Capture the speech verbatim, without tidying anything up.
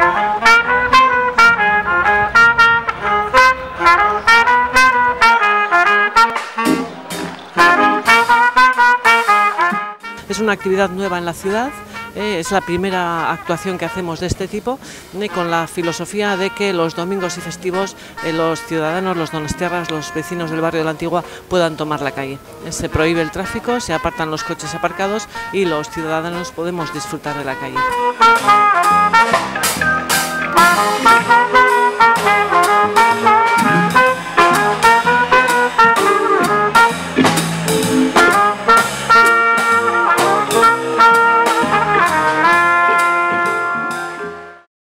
Es una actividad nueva en la ciudad, eh, es la primera actuación que hacemos de este tipo, eh, con la filosofía de que los domingos y festivos eh, los ciudadanos, los donostiarras, los vecinos del barrio de la Antigua puedan tomar la calle. Eh, se prohíbe el tráfico, se apartan los coches aparcados y los ciudadanos podemos disfrutar de la calle.